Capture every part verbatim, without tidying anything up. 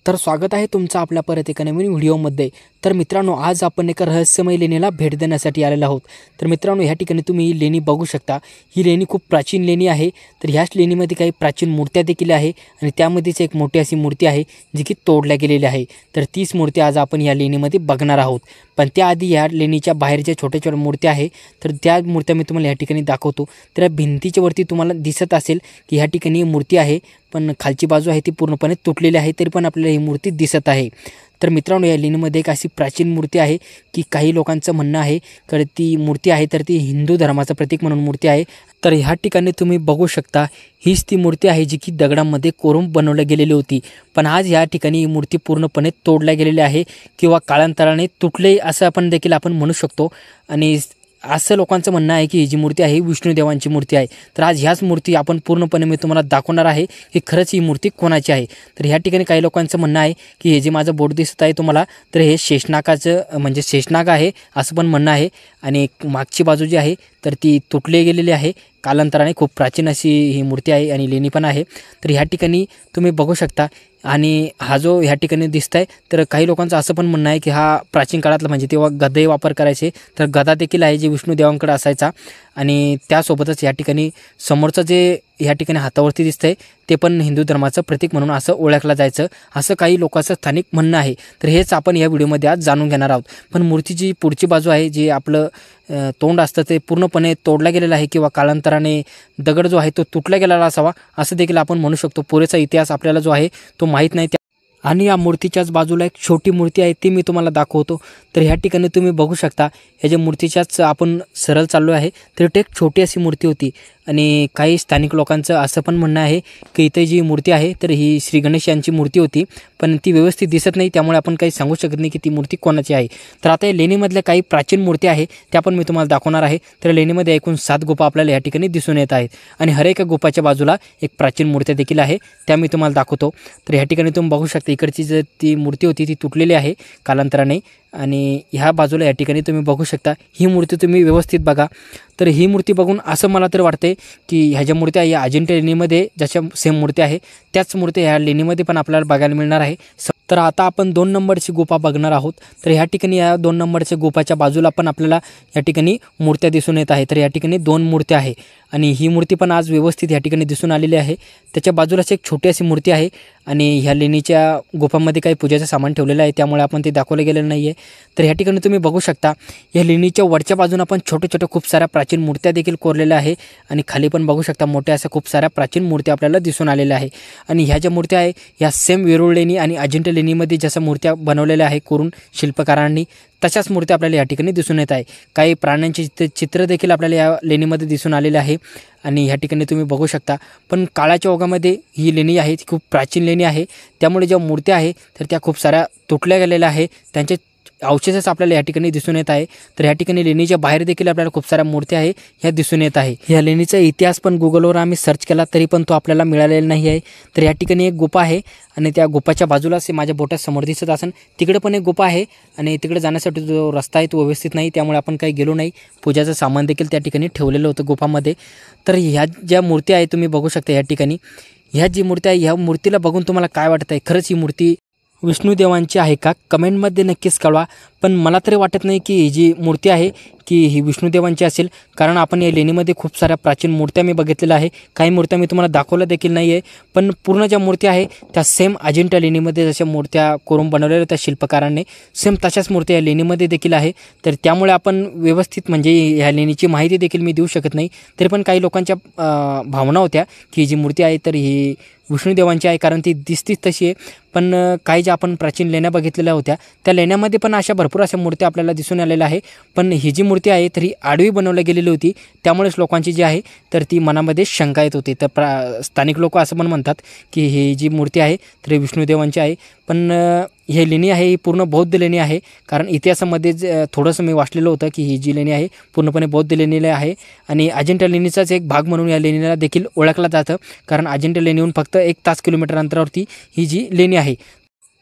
तर स्वागत आहे तुमचं आपल्या परत एका नवीन व्हिडिओमध्ये। तर मित्रांनो, आज आपण एका रहस्यमय लेणीला भेट देण्यासाठी आलेलो आहोत। तर मित्रांनो, ह्या ठिकाणी तुम्ही ही लेणी बघू शकता। ही लेणी खूप प्राचीन लेणी आहे। तर ह्याच लेणीमध्ये काही प्राचीन मूर्त्या देखील आहे आणि त्यामध्येच एक मोठी अशी मूर्ती आहे जी की तोडल्या गेलेली आहे। तर तीच मूर्ती आज आपण या लेणीमध्ये बघणार आहोत। पण त्याआधी या लेणीच्या बाहेर ज्या छोट्या छोट्या मूर्त्या आहे, तर त्या मूर्त्या मी तुम्हाला या ठिकाणी दाखवतो। तर भिंतीच्या वरती तुम्हाला दिसत असेल की ह्या ठिकाणी मूर्ती आहे, पण खालची बाजू आहे ती पूर्णपणे तुटलेली आहे, तरी पण आपल्याला ही मूर्ती दिसत आहे। तर मित्रांनो, या लेणीमध्ये एक अशी प्राचीन मूर्ती आहे की काही लोकांचं म्हणणं आहे की ती मूर्ती आहे तर ती हिंदू धर्माचं प्रतीक म्हणून मूर्ती आहे। तर ह्या ठिकाणी तुम्ही बघू शकता, हीच ती मूर्ती आहे जी की दगडामध्ये कोरून बनवली गेलेली होती। पण आज या ठिकाणी ही मूर्ती पूर्णपणे तोडल्या गेलेली आहे किंवा कालांतराने तुटले असं आपण देखील आपण म्हणू शकतो। आणि असं लोकांचं म्हणणं आहे की ही जी मूर्ती आहे विष्णुदेवांची मूर्ती आहे। तर आज ह्याच मूर्ती आपण पूर्णपणे मी तुम्हाला दाखवणार आहे की खरंच ही मूर्ती कोणाची आहे। तर ह्या ठिकाणी काही लोकांचं म्हणणं आहे की हे जे माझं बोट दिसत आहे तुम्हाला, तर हे शेषनागाचं म्हणजे शेषनाग आहे असं पण म्हणणं आहे। आणि मागची बाजू जी आहे तर ती तुटली गेलेली आहे कालांतराने। खूप प्राचीन अशी ही मूर्ती आहे आणि लेणी पण आहे। तर ह्या ठिकाणी तुम्ही बघू शकता। आणि हा जो ह्या ठिकाणी दिसत आहे, तर काही लोकांचं असं पण म्हणणं आहे की हा प्राचीन काळातला म्हणजे तेव्हा गदे वापर करायचे, तर गदा देखील आहे जे विष्णुदेवांकडे असायचा। आणि त्यासोबतच या ठिकाणी समोरचं जे ह्या ठिकाणी हातावरती दिसतंय ते पण हिंदू धर्माचं प्रतीक म्हणून असं ओळखलं जायचं, असं काही लोकांचं स्थानिक म्हणणं आहे। तर हेच आपण या व्हिडिओमध्ये आज जाणून घेणार आहोत। पण मूर्तीची पुढची बाजू आहे, जे आपलं तोंड असतं ते पूर्णपणे तोडला गेलेलं आहे किंवा कालांतराने दगड जो आहे तो तुटला गेलेला असावा असं देखील आपण म्हणू शकतो। पुरेसा इतिहास आपल्याला जो आहे तो माहीत नाही। आणि या मूर्तीच्याच बाजूला एक छोटी मूर्ती आहे, ती मी तुम्हाला दाखवतो। तर ह्या ठिकाणी तुम्ही बघू शकता, ह्या ज्या मूर्तीच्याच आपण सरळ चाललो आहे, तर ती एक छोटी अशी मूर्ती होती। आणि काही स्थानिक लोकांचं असं पण म्हणणं आहे की इथे जी मूर्ती आहे तर ही श्री गणेश यांची मूर्ती होती, पण ती व्यवस्थित दिसत नाही, त्यामुळे आपण काही सांगू शकत नाही की ती मूर्ती कोणाची आहे। तर आता या लेणीमधल्या काही प्राचीन मूर्ती आहे त्या पण मी तुम्हाला दाखवणार आहे। तर लेणीमध्ये एकूण सात गुफा आपल्याला या ठिकाणी दिसून येत आहेत आणि हर एका गुफाच्या बाजूला एक प्राचीन मूर्ती देखील आहे, त्या मी तुम्हाला दाखवतो। तर ह्या ठिकाणी तुम्ही बघू शकता, इकडची जी ती मूर्ती होती ती तुटलेली आहे कालांतराने। आणि ह्या बाजूला या ठिकाणी तुम्ही बघू शकता, ही मूर्ती तुम्ही व्यवस्थित बघा। तर ही मूर्ती बघून असं मला तर वाटते की ह्या ज्या मूर्त्या या अजिंठा लेणीमध्ये जशा सेम मूर्ती आहे त्याच मूर्ती ह्या लेणीमध्ये पण आपल्याला बघायला मिळणार आहे। तर आता आपण दोन नंबरची गुफा बघणार आहोत। तर ह्या ठिकाणी या दोन नंबरच्या गुफाच्या बाजूला पण आपल्याला या ठिकाणी मूर्त्या दिसून येत आहे। तर या ठिकाणी दोन मूर्त्या आहे आणि ही मूर्ती पण आज व्यवस्थित या ठिकाणी दिसून आलेली आहे। त्याच्या बाजूलाच एक छोटी अशी मूर्ती आहे आणि ह्या लेणीच्या गुफांमध्ये काही पूजेचं सामान ठेवलेलं आहे, त्यामुळे आपण ते दाखवलं गेलेलं नाही आहे। तर ह्या ठिकाणी तुम्ही बघू शकता, या लेणीच्या वरच्या बाजून आपण छोट्या छोट्या खूप साऱ्या प्राचीन मूर्त्या देखील कोरलेल्या आहे आणि खाली पण बघू शकता मोठ्या अशा खूप साऱ्या प्राचीन मूर्त्या आपल्याला दिसून आलेल्या आहे। आणि ह्या ज्या मूर्त्या आहे ह्या सेम वेरूळ लेणी आणि अजिंठा लेणीमध्ये जशा मूर्त्या बनवलेल्या आहे कोरून शिल्पकारांनी, तशाच मूर्त्या आपल्याला या ठिकाणी दिसून येत आहे। काही प्राण्यांचे चित्र देखील आपल्याला या लेणीमध्ये दिसून आलेले आहे आणि ह्या ठिकाणी तुम्ही बघू शकता। पण काळाच्या ओघामध्ये ही लेणी आहे ती खूप प्राचीन लेणी आहे, त्यामुळे ज्या मूर्त्या आहे तर त्या खूप साऱ्या तुटल्या गेलेल्या आहे, त्यांचे अवशेषच आपल्याला या ठिकाणी दिसून येत आहे। तर ह्या ठिकाणी लेणीच्या बाहेर देखील आपल्याला खूप साऱ्या मूर्त्या आहे ह्या दिसून येत आहे। ह्या लेणीचा इतिहास पण गुगलवर आम्ही सर्च केला तरी पण तो आपल्याला मिळालेला नाही आहे। तर या ठिकाणी एक गुफा आहे आणि त्या गुफाच्या बाजूलाच माझ्या बोटात समोर दिसत असेल तिकडे पण एक गुफा आहे आणि तिकडे जाण्यासाठी जो रस्ता आहे तो व्यवस्थित नाही, त्यामुळे आपण काही गेलो नाही। पूजाचं सामान देखील त्या ठिकाणी ठेवलेलं होतं गुफामध्ये। तर ह्या ज्या मूर्त्या आहे तुम्ही बघू शकता या ठिकाणी, ह्या जी मूर्ती आहे ह्या मूर्तीला बघून तुम्हाला काय वाटतं आहे, खरंच ही मूर्ती विष्णुदेवांची आहे का? कमेंटमध्ये नक्कीच कळवा। पण मला तरी वाटत नाही की ही जी मूर्ती आहे की ही विष्णुदेवांची असेल, कारण आपण या लेणीमध्ये खूप साऱ्या प्राचीन मूर्त्या मी बघितलेल्या आहे, काही मूर्त्या मी तुम्हाला दाखवल्या देखील नाही आहे। पण पूर्ण ज्या मूर्त्या आहे त्या सेम अजिंठा लेणीमध्ये जशा मूर्त्या करून बनवलेल्या त्या शिल्पकारांनी, सेम तशाच मूर्त्या या लेणीमध्ये देखील आहे। तर त्यामुळे आपण व्यवस्थित म्हणजे ह्या लेणीची माहिती देखील मी देऊ शकत नाही। तरी पण काही लोकांच्या भावना होत्या की ही जी मूर्ती आहे तर ही विष्णुदेवांची आहे, कारण ती दिसतीच तशी आहे। पण काही ज्या आपण प्राचीन लेण्या बघितलेल्या होत्या त्या लेण्यामध्ये पण अशा भरपूर अशा मूर्त्या आपल्याला दिसून आलेल्या आहे, पण ही जी मूर्ती आहे तर ही आडवी बनवली गेलेली होती, त्यामुळेच लोकांची जी आहे तर ती मनामध्ये शंका येत होती। तर प्रा स्थानिक लोक असं पण म्हणतात की ही जी मूर्ती आहे तर ही विष्णुदेवांची आहे। पण ही लेणी आहे ही पूर्ण बौद्ध लेणी आहे, कारण इतिहासामध्ये थोडंसं मी वाचलेलं होतं की ही जी लेणी आहे पूर्णपणे बौद्ध लेणी आहे आणि अजिंठा लेणीचाच एक भाग म्हणून या लेणीला देखील ओळखलं जातं, कारण अजिंठा लेणीहून फक्त एक तास किलोमीटर अंतरावरती ही जी लेणी आहे।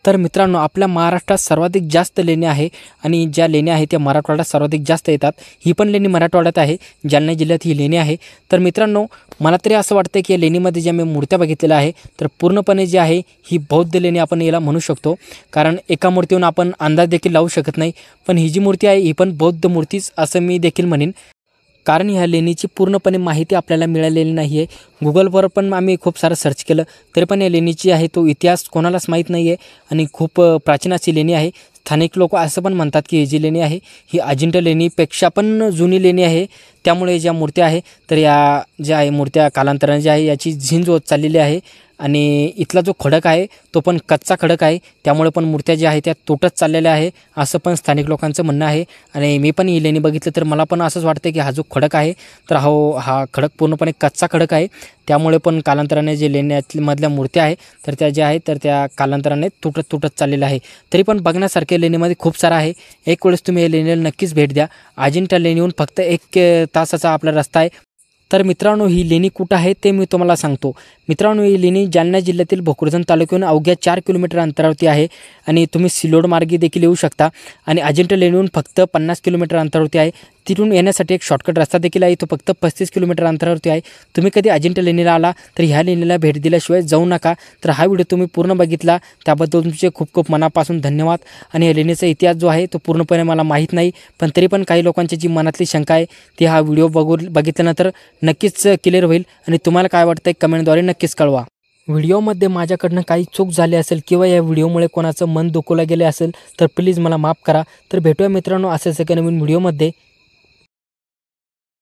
तर मित्रांनो, आपल्या महाराष्ट्रात सर्वाधिक जास्त लेण्या आहे आणि ज्या लेण्या आहेत त्या मराठवाड्यात सर्वाधिक जास्त येतात. ही पण लेणी मराठवाड्यात आहे, जालना जिल्ह्यात ही लेणी आहे. तर मित्रांनो, मला तरी असं वाटतं की या लेणीमध्ये ज्या मी मूर्त्या बघितलेल्या आहे तर पूर्णपणे जी आहे ही बौद्ध लेणी आपण याला म्हणू शकतो. कारण एका मूर्तीवरून आपण अंदाज देखील लावू शकत नाही, पण ही जी मूर्ती आहे ही पण बौद्ध मूर्तीच असं मी देखील म्हणेन. कारण ह्या लेणीची पूर्णपणे माहिती आपल्याला मिळालेली नाही आहे. गुगलवर पण आम्ही खूप सारं सर्च केलं तरी पण या लेणीची आहे तो इतिहास कोणालाच माहीत नाही आहे आणि खूप प्राचीन अशी लेणी आहे. स्थानिक लोक असं पण म्हणतात की ही जी लेणी आहे ही अजिंठा लेणीपेक्षा पण जुनी लेणी आहे. त्यामुळे ज्या मूर्त्या आहे तर या ज्या आहे मूर्त्या कालांतराने ज्या आहे याची झीज होत चाललेली आहे आणि इथला जो खडक आहे तो पण कच्चा खडक आहे. त्यामुळे पण मूर्त्या ज्या आहेत त्या तुटत चाललेल्या आहे असं पण स्थानिक लोकांचं म्हणणं आहे. आणि मी पण ही लेणी बघितलं तर मला पण असंच वाटतं की हा जो खडक आहे तर हो हा खडक पूर्णपणे कच्चा खडक आहे. त्यामुळे पण कालांतराने जे लेण्यामधल्या मूर्त्या आहे तर त्या ज्या आहेत तर त्या कालांतराने तुटत तुटत चाललेल्या आहे. तरी पण बघण्यासारख्या लेणीमध्ये खूप सारा आहे. एक वेळेस तुम्ही या लेणीला नक्कीच भेट द्या. अजिंठा लेणीहून फक्त एक तासाचा आपला रस्ता आहे. तर मित्रांनो, ही लेणी कुठं आहे ते मी तुम्हाला सांगतो. मित्रांनो, ही लेणी जालना जिल्ह्यातील भोकरदन तालुक्याहून अवघ्या चार किलोमीटर अंतरावरती आहे आणि तुम्ही सिल्लोड मार्गे देखील येऊ शकता. आणि अजिंठा लेणीहून फक्त पन्नास किलोमीटर अंतरावरती आहे. तिथून येण्यासाठी एक शॉर्टकट रस्ता देखील आहे, तो फक्त पस्तीस किलोमीटर अंतरावरती आहे. तुम्ही कधी अजिंठा लेणीला आला तर ह्या लेणीला भेट दिल्याशिवाय जाऊ नका. तर हा व्हिडिओ तुम्ही पूर्ण बघितला त्याबद्दल तुमचे खूप खूप मनापासून धन्यवाद. आणि या लेणीचा इतिहास जो आहे तो पूर्णपणे मला माहीत नाही, पण तरी पण काही लोकांची जी मनातली शंका आहे ती हा व्हिडिओ बघू बघितल्यानंतर नक्कीच क्लिअर होईल. आणि तुम्हाला काय वाटतं कमेंटद्वारे नक्कीच कळवा. व्हिडिओमध्ये माझ्याकडनं काही चूक झाली असेल किंवा या व्हिडिओमुळे कोणाचं मन दुखवलं गेले असेल तर प्लीज मला माफ करा. तर भेटूया मित्रांनो असेच एका नवीन व्हिडिओमध्ये.